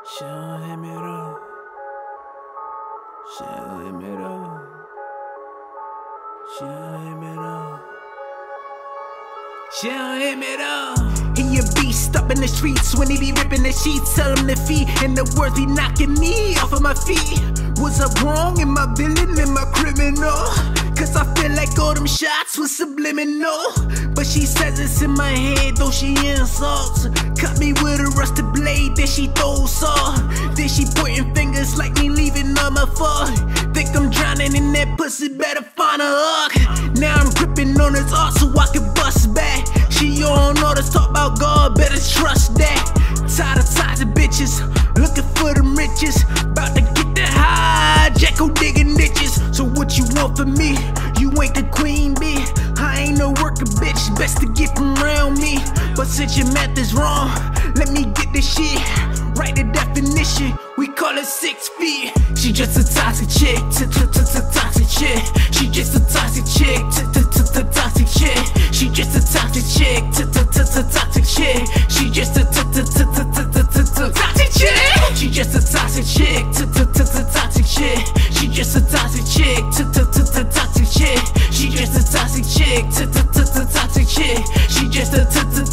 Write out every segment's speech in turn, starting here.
She'll hit me though. She'll hit me though. She'll hit me though. She'll hit me though. He a beast up in the streets when he be ripping the sheets. Tell him to feed and the worth he knocking me off of my feet. Was I wrong? Am I villain? Am I criminal? Cause I feel like all them shots was subliminal. But she says it's in my head, though she insults. Cut me with a rusted blade, then she throws saw. Then she pointing fingers like me leaving on my fault. Think I'm drowning in that pussy, better find a hug. Now I'm gripping on his heart so I can bust back. She on all this talk about God, better trust that. Tired of toxic bitches, looking for them riches. About to get that high, Jacko digging ditches. So what you want from me? You ain't the queen bee. I ain't no worker bitch, best to get from around me. But since your math is wrong, let me get this shit. Write the definition, we call it 6 feet. She just a toxic chick, toxic chick. She just a toxic chick, toxic chick. She just a toxic chick, toxic chick. She just a toxic chick. She just a toxic chick, toxic chick. She just a toxic chick, toxic chick. She just a toxic chick, toxic chick. She just a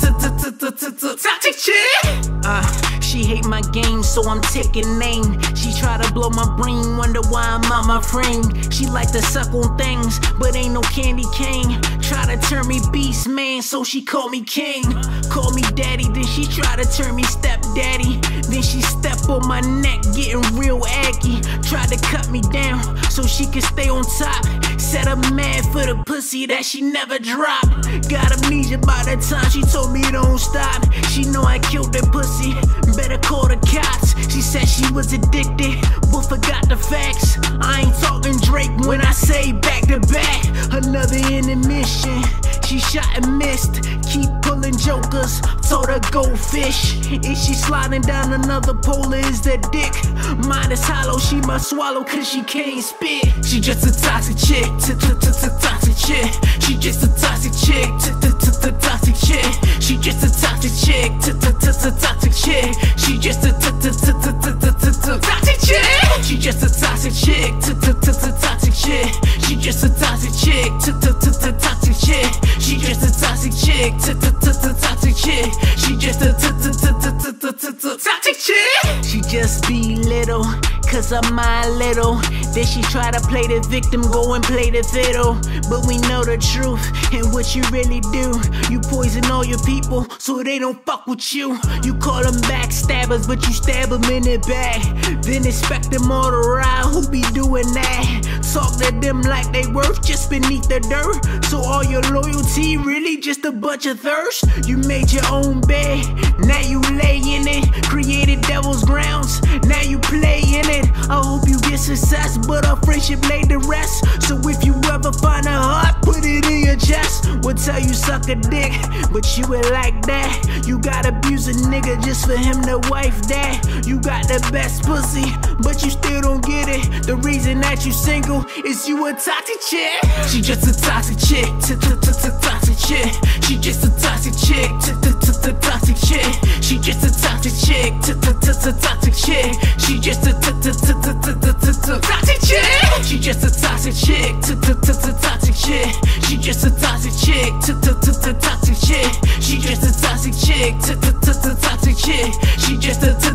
toxic chick. She hate my game, so I'm taking name. She try to blow my brain, wonder why I'm out my frame. She like to suck on things, but ain't no candy cane. Try to turn me beast man, so she call me king. Call me daddy, then she try to turn me stepdaddy. Then she step on my neck, getting real aggy. Try to cut me down, so she can stay on top. Said I'm mad for the pussy that she never dropped. Got amnesia by the time she told me don't stop. She know I killed that pussy, better call the cops. She said she was addicted, but forgot the facts. I ain't talking Drake when I say back to back. Another intermission, she shot and missed. Keep pulling jokers, told her go fish. Is she sliding down another pole or is that dick? Mine is hollow, she must swallow cause she can't spit. She just a toxic chick, toxic chick. She just a toxic chick, toxic chick. She just a toxic chick, toxic chick. She just a toxic chick. She just a toxic chick, toxic chick. She just a toxic chick, toxic chick. She just a toxic chick, toxic chick. She just a toxic chick. She just be little, cause I'm my little. Then she try to play the victim, go and play the fiddle. But we know the truth and what you really do. You poison all your people so they don't fuck with you. You call them backstabbers, but you stab them in the back. Then expect them all to ride, who be doing that? Talk to them like they worth just beneath the dirt. So all your loyalty really just a bunch of thirst. You made your own bed, now you lay in it. Created devil's grounds, now you play in it. I hope you get success, but our friendship laid the rest. So if you ever find a heart, put it in your chest. We'll tell you suck a dick, but you ain't like that. You gotta abuse a nigga just for him to wife that. You got the best pussy, but you still don't get it. The reason that you single is you a toxic chick. She just a toxic chick, toxic chick. She just a toxic chick, toxic chick. She just a toxic chick, toxic chick. She just a toxic chick. She just a toxic chick, toxic chick. She just a toxic chick, toxic chick. She just a toxic chick, toxic chick. She just a